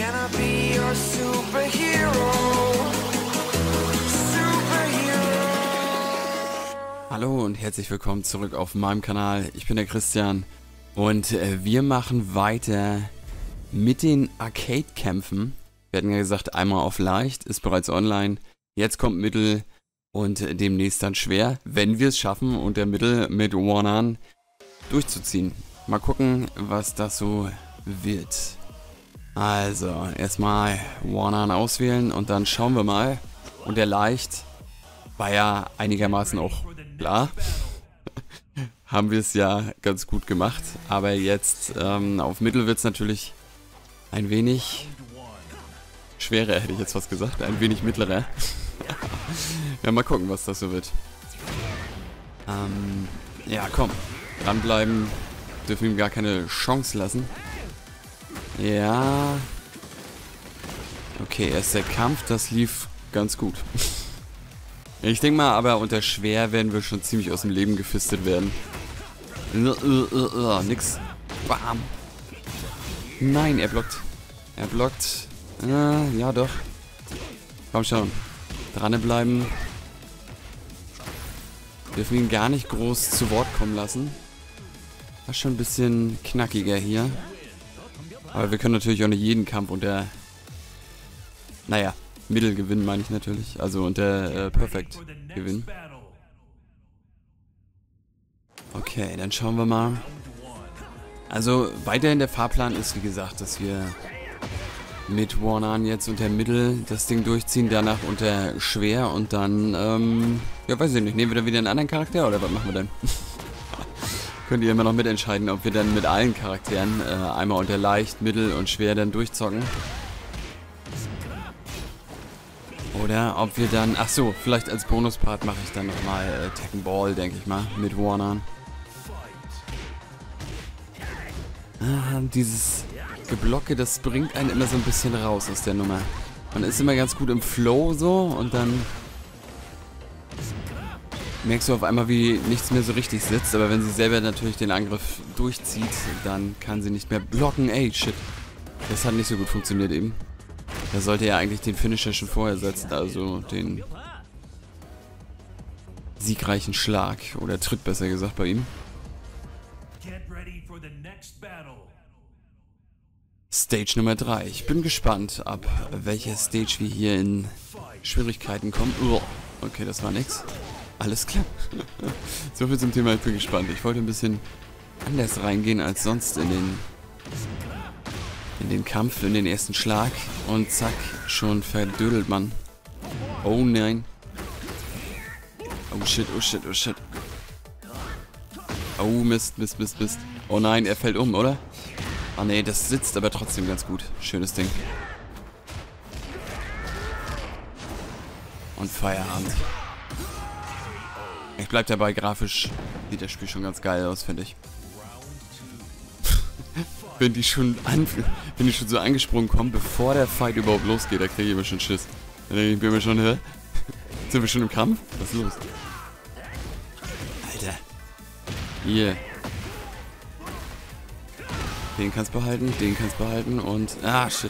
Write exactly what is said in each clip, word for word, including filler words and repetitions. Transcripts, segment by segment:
Can I be your superhero? Superhero. Hallo und herzlich willkommen zurück auf meinem Kanal. Ich bin der Christian und äh, wir machen weiter mit den Arcade-Kämpfen. Wir hatten ja gesagt, einmal auf leicht, ist bereits online. Jetzt kommt Mittel und äh, demnächst dann schwer, wenn wir es schaffen und der Mittel mit Warnan durchzuziehen. Mal gucken, was das so wird. Also, erstmal Warnan auswählen und dann schauen wir mal. Und der leicht war ja einigermaßen auch klar. Haben wir es ja ganz gut gemacht. Aber jetzt ähm, auf Mittel wird es natürlich ein wenig schwerer, hätte ich jetzt fast gesagt. Ein wenig mittlerer. Ja, mal gucken, was das so wird. Ähm, ja, komm. Dranbleiben. Dürfen ihm gar keine Chance lassen. Ja. Okay, erst der Kampf, das lief ganz gut. Ich denke mal, aber unter schwer werden wir schon ziemlich aus dem Leben gefistet werden. Nix. Bam. Nein, er blockt. Er blockt. Äh, ja, doch. Komm schon. Dranbleiben. Dürfen ihn gar nicht groß zu Wort kommen lassen. War schon ein bisschen knackiger hier. Aber wir können natürlich auch nicht jeden Kampf unter... Naja, Mittel gewinnen meine ich natürlich. Also unter äh, Perfect gewinnen. Okay, dann schauen wir mal. Also weiterhin der Fahrplan ist wie gesagt, dass wir mit Warnan jetzt unter Mittel das Ding durchziehen. Danach unter schwer und dann, ähm... ja, weiß ich nicht. Nehmen wir dann wieder einen anderen Charakter oder was machen wir dann? Könnt ihr immer noch mitentscheiden, ob wir dann mit allen Charakteren äh, einmal unter leicht, mittel und schwer dann durchzocken. Oder ob wir dann, ach so, vielleicht als Bonuspart mache ich dann nochmal äh, Tekken Ball, denke ich mal, mit Warnan. Ah, dieses Geblocke, das bringt einen immer so ein bisschen raus aus der Nummer. Man ist immer ganz gut im Flow so und dann merkst du auf einmal, wie nichts mehr so richtig sitzt, aber wenn sie selber natürlich den Angriff durchzieht, dann kann sie nicht mehr blocken. Ey, shit. Das hat nicht so gut funktioniert eben. Da sollte er eigentlich den Finisher schon vorher setzen, also den siegreichen Schlag oder Tritt besser gesagt bei ihm. Stage Nummer drei. Ich bin gespannt, ab welcher Stage wir hier in Schwierigkeiten kommen. Okay, das war nix. Alles klar. So viel zum Thema, ich bin gespannt. Ich wollte ein bisschen anders reingehen als sonst in den in den Kampf, in den ersten Schlag. Und zack, schon verdödelt man. Oh nein. Oh shit, oh shit, oh shit. Oh Mist, Mist, Mist, Mist. Oh nein, er fällt um, oder? Ah nee, das sitzt aber trotzdem ganz gut. Schönes Ding. Und Feierabend. Ich bleib dabei, grafisch sieht das Spiel schon ganz geil aus, finde ich. wenn die schon an, wenn die schon so angesprungen kommen, bevor der Fight überhaupt losgeht, da kriege ich immer schon Schiss. Dann denke ich mir schon, hä? Sind wir schon im Kampf? Was ist los? Alter. Hier. Den kannst behalten, den kannst behalten und... Ah, shit.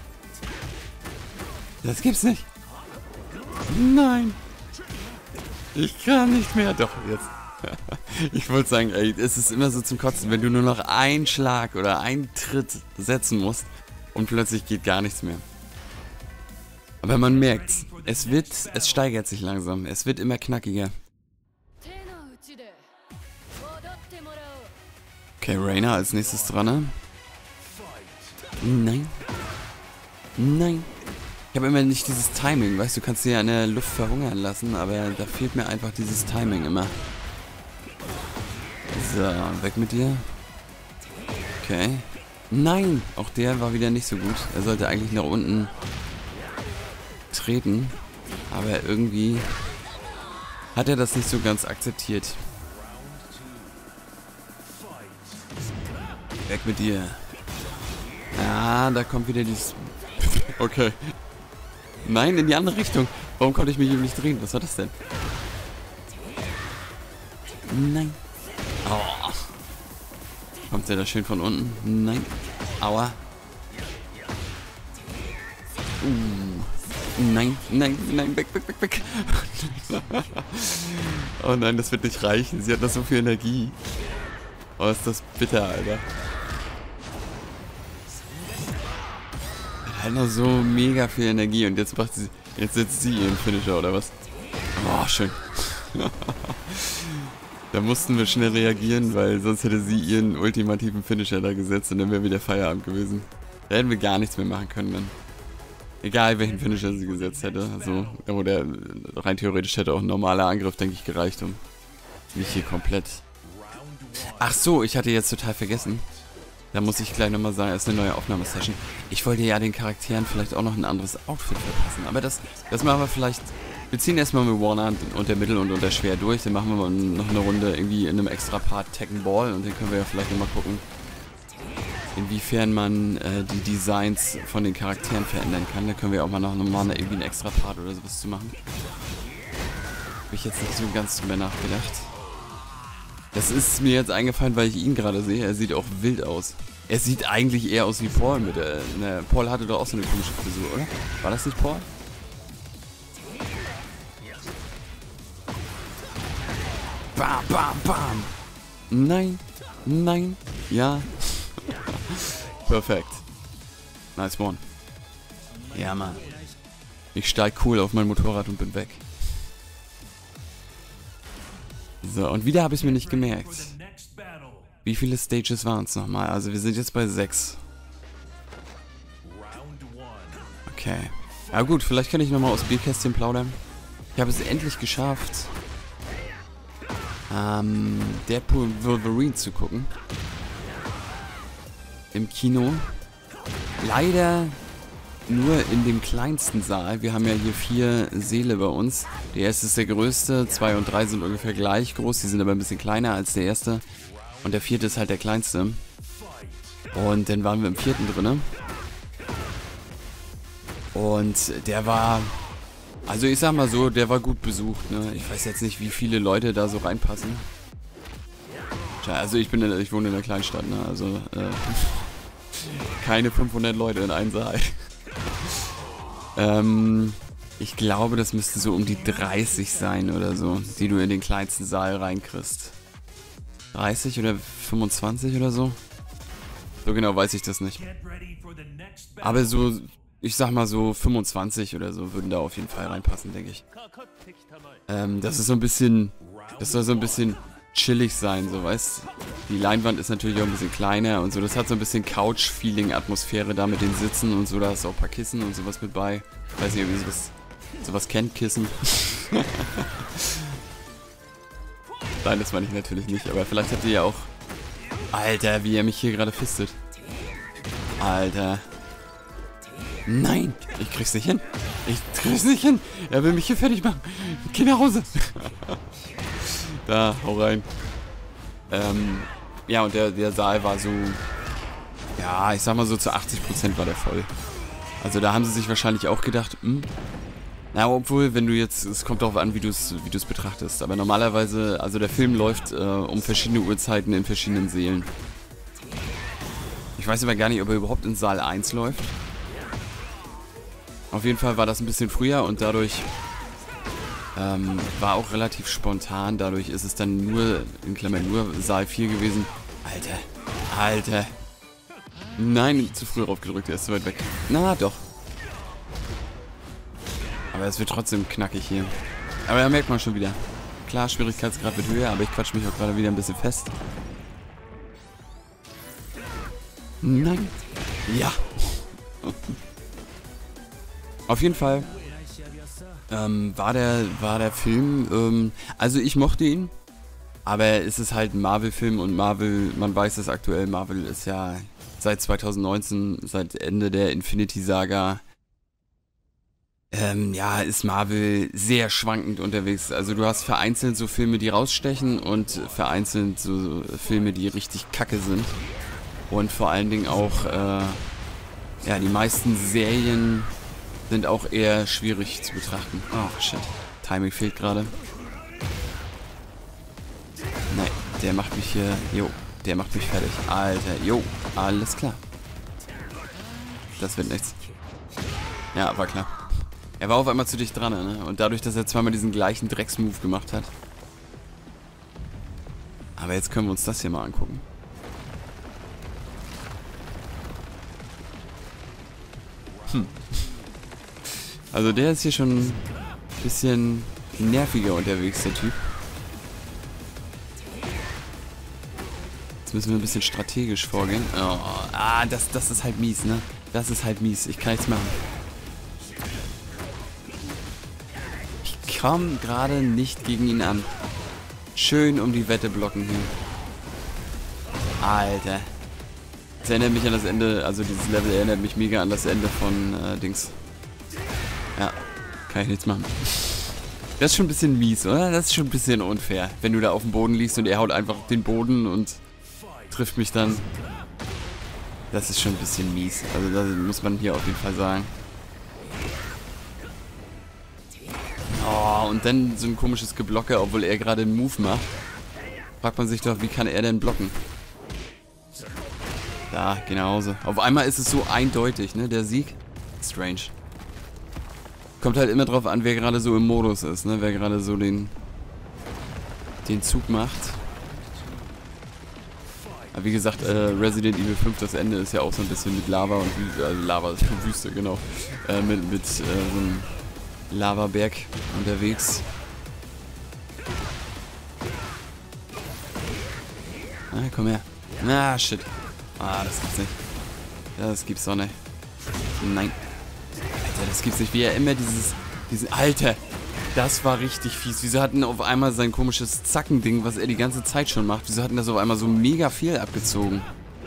Das gibt's nicht. Nein. Ich kann nicht mehr. Doch, jetzt. Ich wollte sagen, ey, es ist immer so zum Kotzen, wenn du nur noch einen Schlag oder einen Tritt setzen musst und plötzlich geht gar nichts mehr. Aber man merkt's. Es wird, es steigert sich langsam. Es wird immer knackiger. Okay, Reina als nächstes dran, ne? Nein. Nein. Ich habe immer nicht dieses Timing, weißt du, du kannst sie ja in der Luft verhungern lassen, aber da fehlt mir einfach dieses Timing immer. So, weg mit dir. Okay. Nein, auch der war wieder nicht so gut. Er sollte eigentlich nach unten treten, aber irgendwie hat er das nicht so ganz akzeptiert. Weg mit dir. Ah, da kommt wieder dieses... Okay. Nein, in die andere Richtung. Warum konnte ich mich eben nicht drehen? Was war das denn? Nein. Oh. Kommt der da schön von unten? Nein. Aua. Uh. Nein, nein, nein, weg, weg, weg, weg. Oh nein, das wird nicht reichen. Sie hat noch so viel Energie. Oh, ist das bitter, Alter. Hat halt noch so mega viel Energie und jetzt macht sie, jetzt setzt sie ihren Finisher oder was? Oh, schön. Da mussten wir schnell reagieren, weil sonst hätte sie ihren ultimativen Finisher da gesetzt und dann wäre wieder Feierabend gewesen. Da hätten wir gar nichts mehr machen können dann. Egal welchen Finisher sie gesetzt hätte. Also, oder rein theoretisch hätte auch ein normaler Angriff, denke ich, gereicht, um mich hier komplett... Ach so, ich hatte jetzt total vergessen. Da muss ich gleich nochmal sagen, es ist eine neue Aufnahmesession. Ich wollte ja den Charakteren vielleicht auch noch ein anderes Outfit verpassen. Aber das, das machen wir vielleicht... Wir ziehen erstmal mit Warner unter Mittel und unter Schwer durch. Dann machen wir mal noch eine Runde irgendwie in einem extra Part Tekken Ball. Und dann können wir ja vielleicht nochmal gucken, inwiefern man äh, die Designs von den Charakteren verändern kann. Da können wir auch mal noch mal irgendwie einen extra Part oder sowas zu machen. Habe ich jetzt nicht so ganz drüber nachgedacht. Das ist mir jetzt eingefallen, weil ich ihn gerade sehe. Er sieht auch wild aus. Er sieht eigentlich eher aus wie Paul mit der... Ne, Paul hatte doch auch so eine komische Frisur, oder? War das nicht Paul? Bam, bam, bam. Nein, nein, ja. Perfekt. Nice one. Ja, Mann. Ich steig cool auf mein Motorrad und bin weg. So, und wieder habe ich es mir nicht gemerkt. Wie viele Stages waren es nochmal? Also wir sind jetzt bei sechs. Okay. Ja gut, vielleicht kann ich nochmal aus Bierkästchen plaudern. Ich habe es endlich geschafft, ähm, Deadpool Wolverine zu gucken. Im Kino. Leider nur in dem kleinsten Saal. Wir haben ja hier vier Säle bei uns. Der erste ist der größte, zwei und drei sind ungefähr gleich groß. Die sind aber ein bisschen kleiner als der erste. Und der vierte ist halt der kleinste. Und dann waren wir im vierten drinne. Und der war... Also ich sag mal so, der war gut besucht, ne? Ich weiß jetzt nicht, wie viele Leute da so reinpassen. Tja, also ich bin in, ich wohne in einer Kleinstadt, ne? Also äh, keine fünfhundert Leute in einem Saal. ähm, ich glaube, das müssten so um die dreißig sein oder so, die du in den kleinsten Saal reinkriegst. dreißig oder fünfundzwanzig oder so? So genau weiß ich das nicht. Aber so... Ich sag mal so fünfundzwanzig oder so würden da auf jeden Fall reinpassen, denke ich. Ähm, das ist so ein bisschen, das soll so ein bisschen chillig sein, so weißt. Die Leinwand ist natürlich auch ein bisschen kleiner und so. Das hat so ein bisschen Couch-Feeling-Atmosphäre da mit den Sitzen und so. Da ist auch ein paar Kissen und sowas mit bei. Ich weiß nicht, ob ihr sowas, sowas kennt, Kissen. Nein, das meine ich natürlich nicht, aber vielleicht habt ihr ja auch... Alter, wie er mich hier gerade fistet. Alter. Nein, ich krieg's nicht hin. Ich krieg's nicht hin. Er will mich hier fertig machen. Geh nach Hause. Da, hau rein. Ähm, ja, und der, der Saal war so... Ja, ich sag mal so zu achtzig Prozent war der voll. Also da haben sie sich wahrscheinlich auch gedacht, hm, na, obwohl, wenn du jetzt... Es kommt darauf an, wie du es wie du's betrachtest. Aber normalerweise... Also der Film läuft äh, um verschiedene Uhrzeiten in verschiedenen Sälen. Ich weiß aber gar nicht, ob er überhaupt in Saal eins läuft. Auf jeden Fall war das ein bisschen früher und dadurch ähm, war auch relativ spontan. Dadurch ist es dann nur, in Klammern nur Saal vier gewesen. Alter, Alter. Nein, zu früh raufgedrückt, er ist zu weit weg. Na, doch. Aber es wird trotzdem knackig hier. Aber da merkt man schon wieder. Klar, Schwierigkeitsgrad wird höher, aber ich quatsch mich auch gerade wieder ein bisschen fest. Nein. Ja. Auf jeden Fall ähm, war der war der Film, ähm, also ich mochte ihn, aber es ist halt ein Marvel-Film und Marvel, man weiß es aktuell, Marvel ist ja seit zwanzig neunzehn, seit Ende der Infinity-Saga, ähm, ja, ist Marvel sehr schwankend unterwegs. Also du hast vereinzelt so Filme, die rausstechen und vereinzelt so Filme, die richtig kacke sind. Und vor allen Dingen auch, äh, ja, die meisten Serien sind auch eher schwierig zu betrachten. Oh, shit. Timing fehlt gerade. Nein, der macht mich hier... Jo, der macht mich fertig. Alter, jo, alles klar. Das wird nichts. Ja, war klar. Er war auf einmal zu dicht dran, ne? Und dadurch, dass er zweimal diesen gleichen Drecksmove gemacht hat. Aber jetzt können wir uns das hier mal angucken. Hm. Also der ist hier schon ein bisschen nerviger unterwegs, der Typ. Jetzt müssen wir ein bisschen strategisch vorgehen. Oh, ah, das, das ist halt mies, ne? Das ist halt mies. Ich kann nichts machen. Ich komme gerade nicht gegen ihn an. Schön um die Wette blocken hier. Alter. Das erinnert mich an das Ende, also dieses Level erinnert mich mega an das Ende von äh, Dings. Ja, kann ich nichts machen. Das ist schon ein bisschen mies, oder? Das ist schon ein bisschen unfair, wenn du da auf dem Boden liegst und er haut einfach den Boden und trifft mich dann. Das ist schon ein bisschen mies. Also das muss man hier auf jeden Fall sagen. Oh, und dann so ein komisches Geblocke, obwohl er gerade einen Move macht. Fragt man sich doch, wie kann er denn blocken? Da, geh nach Hause. Auf einmal ist es so eindeutig, ne, der Sieg. Strange. Kommt halt immer drauf an, wer gerade so im Modus ist, ne, wer gerade so den, den Zug macht. Aber wie gesagt, äh, Resident Evil fünf, das Ende ist ja auch so ein bisschen mit Lava und Wüste, also Lava ist Wüste, genau. Äh, mit mit äh, so einem Lavaberg unterwegs. Ah, komm her. Ah, shit. Ah, das gibt's nicht. Das gibt's doch nicht. Nein. Alter, das gibt's nicht. Wie er immer dieses... diesen Alter! Das war richtig fies. Wieso hat denn auf einmal sein komisches Zackending, was er die ganze Zeit schon macht, wieso hat denn das auf einmal so mega viel abgezogen?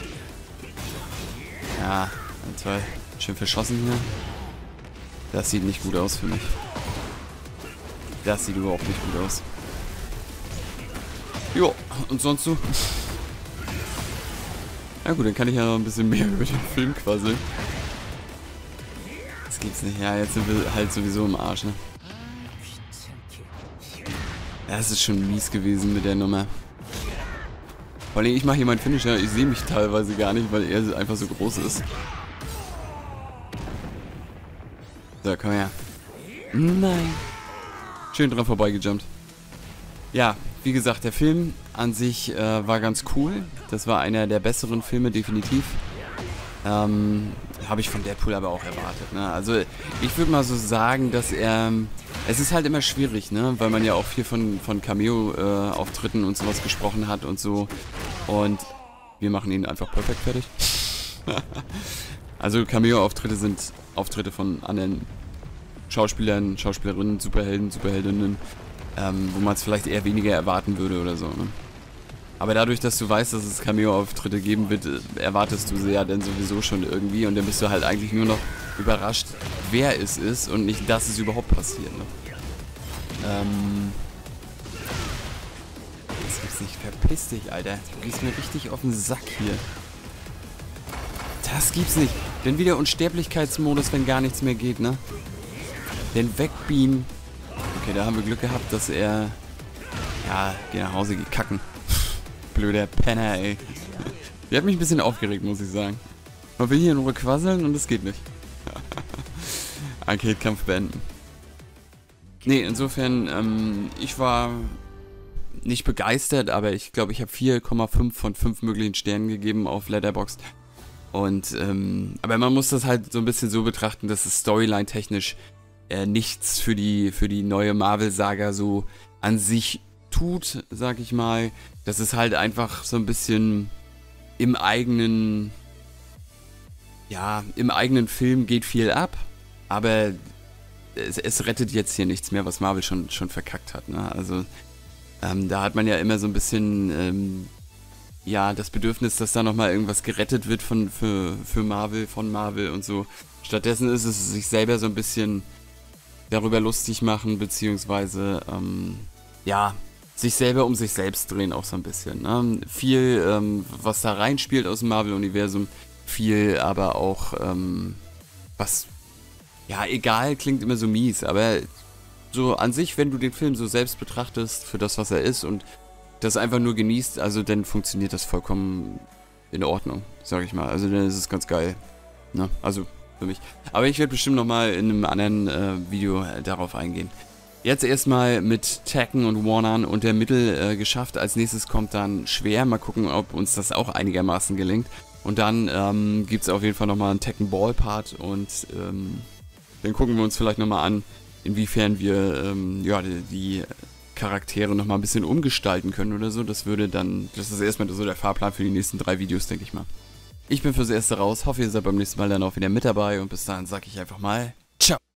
Ja, toll. Schön verschossen hier. Das sieht nicht gut aus für mich. Das sieht überhaupt nicht gut aus. Jo, und sonst so? Ja gut, dann kann ich ja noch ein bisschen mehr über den Film quasseln. Das gibt's nicht. Ja, jetzt sind wir halt sowieso im Arsch, ne? Ja, es ist schon mies gewesen mit der Nummer. Vor allem, ich mache hier meinen Finisher, ich sehe mich teilweise gar nicht, weil er einfach so groß ist. So, komm her. Nein. Schön dran vorbeigejumpt. Ja, wie gesagt, der Film an sich äh, war ganz cool. Das war einer der besseren Filme, definitiv. Ähm, habe ich von Deadpool aber auch erwartet, ne? Also, ich würde mal so sagen, dass er... Es ist halt immer schwierig, ne? Weil man ja auch viel von, von Cameo-Auftritten äh, und sowas gesprochen hat und so. Und wir machen ihn einfach perfekt fertig. Also Cameo-Auftritte sind Auftritte von anderen Schauspielern, Schauspielerinnen, Superhelden, Superheldinnen, ähm, wo man es vielleicht eher weniger erwarten würde oder so, ne? Aber dadurch, dass du weißt, dass es Cameo-Auftritte geben wird, erwartest du sie ja dann sowieso schon irgendwie und dann bist du halt eigentlich nur noch überrascht, wer es ist und nicht, dass es überhaupt passiert, ne? Ähm... Das gibt's nicht. Verpiss dich, Alter. Du gehst mir richtig auf den Sack hier. Das gibt's nicht. Denn wieder Unsterblichkeitsmodus, wenn gar nichts mehr geht, ne? Den wegbeamen. Okay, da haben wir Glück gehabt, dass er... Ja, geh nach Hause, geh kacken. Blöder Penner, ey. Der hat mich ein bisschen aufgeregt, muss ich sagen. Man will hier nur quasseln und es geht nicht. Arcade-Kampf beenden. Nee, insofern, ähm, ich war nicht begeistert, aber ich glaube, ich habe vier Komma fünf von fünf möglichen Sternen gegeben auf Letterboxd. Und, ähm, aber man muss das halt so ein bisschen so betrachten, dass es storyline-technisch äh, nichts für die, für die neue Marvel-Saga so an sich tut, sag ich mal. Das ist halt einfach so ein bisschen im eigenen, ja, im eigenen Film geht viel ab, aber es, es rettet jetzt hier nichts mehr, was Marvel schon, schon verkackt hat, ne? Also, ähm, da hat man ja immer so ein bisschen, ähm, ja, das Bedürfnis, dass da nochmal irgendwas gerettet wird von, für, für Marvel, von Marvel und so. Stattdessen ist es sich selber so ein bisschen darüber lustig machen, beziehungsweise, ähm, ja, sich selber um sich selbst drehen auch so ein bisschen, ne? Viel, ähm, was da reinspielt aus dem Marvel-Universum, viel aber auch, ähm, was, ja, egal, klingt immer so mies, aber so an sich, wenn du den Film so selbst betrachtest für das, was er ist und das einfach nur genießt, also dann funktioniert das vollkommen in Ordnung, sag ich mal. Also dann ist es ganz geil, ne? Also für mich. Aber ich werde bestimmt nochmal in einem anderen äh, Video äh, darauf eingehen. Jetzt erstmal mit Tekken und Warnern und der Mittel äh, geschafft. Als nächstes kommt dann schwer. Mal gucken, ob uns das auch einigermaßen gelingt. Und dann ähm, gibt es auf jeden Fall nochmal einen Tekken Ball Part und ähm, dann gucken wir uns vielleicht nochmal an, inwiefern wir ähm, ja, die, die Charaktere nochmal ein bisschen umgestalten können oder so. Das würde dann, das ist erstmal so der Fahrplan für die nächsten drei Videos, denke ich mal. Ich bin fürs Erste raus, hoffe ihr seid beim nächsten Mal dann auch wieder mit dabei und bis dahin sage ich einfach mal